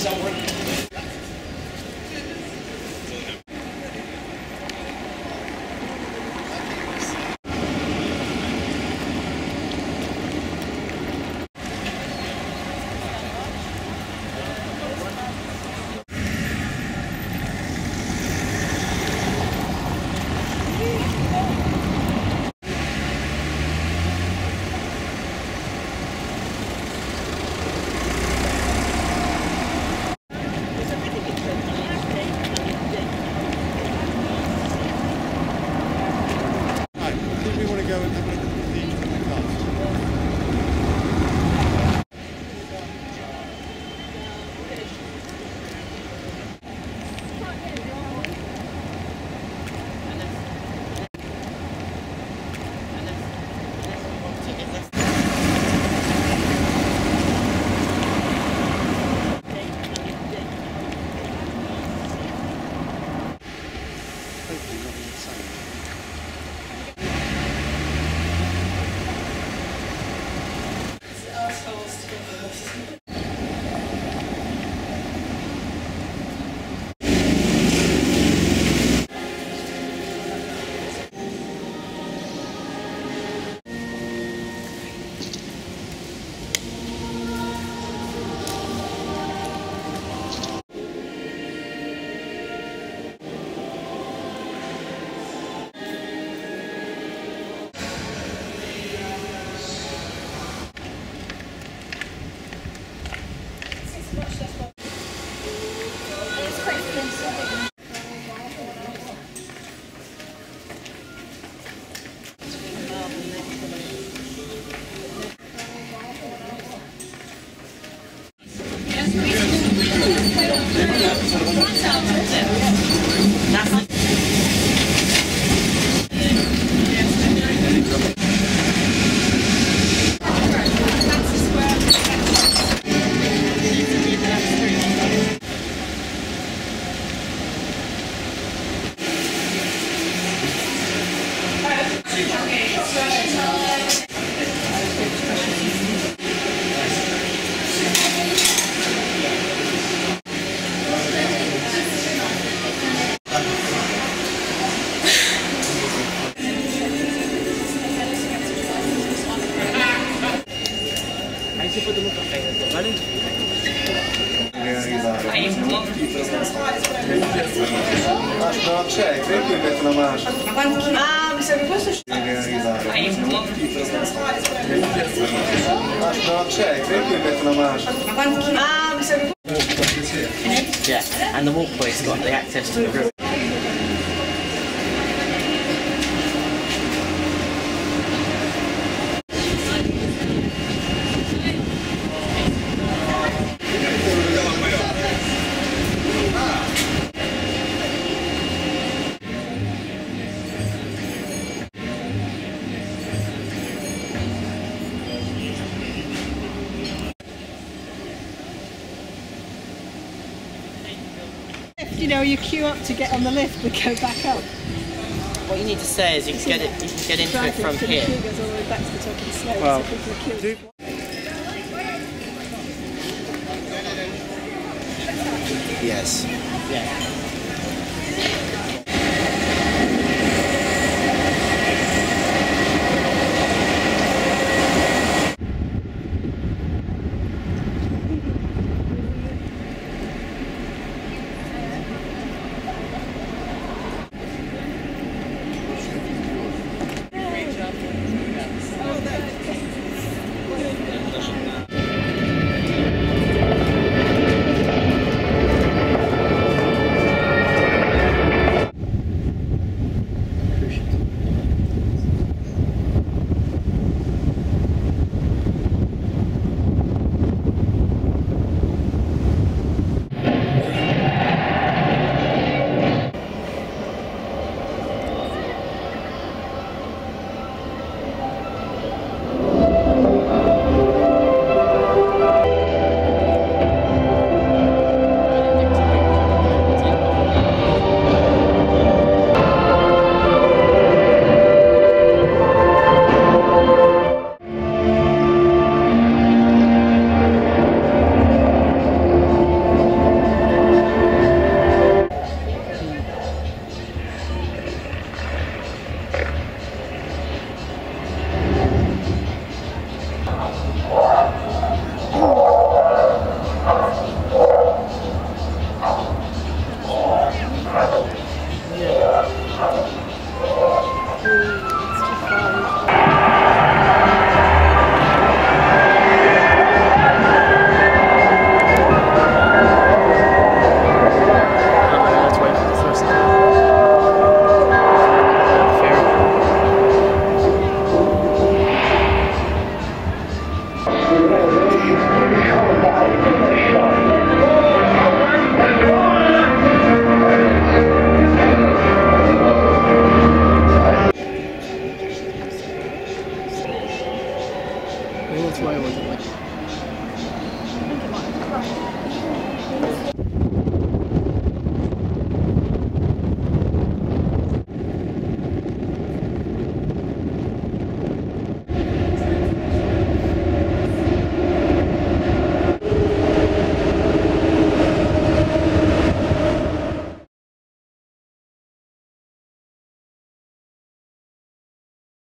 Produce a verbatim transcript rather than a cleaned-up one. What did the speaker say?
No c'è, credo che metto una mano. Ma quanto chi? Ah, mi sa che questo è... No c'è, credo che metto una mano. Ma quanto chi? Ah, mi sa che... Yeah, and the walkway's got the access to the river. You know, you queue up to get on the lift but go back up. What you need to say is you can get it. You can get into it from here. The queue goes all the way back to the top of the slope, Well, so people are queuing. Yes. Yeah. All the way, all the way.